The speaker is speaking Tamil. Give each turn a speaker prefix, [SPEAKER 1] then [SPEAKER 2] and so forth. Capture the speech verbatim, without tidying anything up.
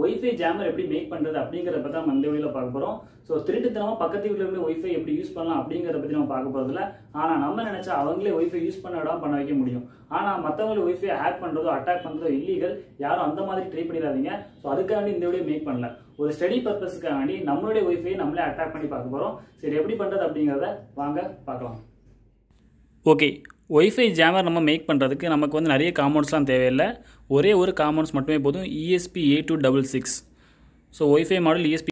[SPEAKER 1] Wi-Fi jammer எப்படி மேக் பண்றது அப்படிங்கறத பத்தி நம்ம இந்த வீடியோல பார்க்க போறோம். சோ திருட்டுத்தனமா பக்கத்து வீட்ல இருந்து Wi-Fi எப்படி யூஸ் பண்ணலாம் அப்படிங்கறத பத்தி நம்ம பார்க்க போறது இல்ல. ஆனா நம்ம நினைச்சா அவங்களே Wi-Fi யூஸ் பண்ணடா பண்ண வைக்க முடியும். ஆனா மத்தவங்க Wi-Fi ஹேக் பண்றதோ அட்டாக் பண்றதோ இல்லீகல். யாரும் அந்த மாதிரி ட்ரை பண்ணிடாதீங்க. சோ அதுக்காக இந்த வீடியோ மேக் பண்ணல. ஒரு ஸ்டடி பர்பஸ்க்காக வேண்டி நம்மளுடைய Wi-Fi நம்மளே அட்டாக் பண்ணி பார்க்க போறோம். சரி எப்படி பண்றது அப்படிங்கறத வாங்க பார்க்கலாம். ஓகே, Wi-Fi jammer நம்ம மேக் பண்ணுறதுக்கு நமக்கு வந்து நிறைய காம்பவுண்ட்ஸ்லாம் தேவையில்லை. ஒரே ஒரு காம்பவுண்ட்ஸ் மட்டுமே போதும், E S P A two six six. So Wi-Fi model E S P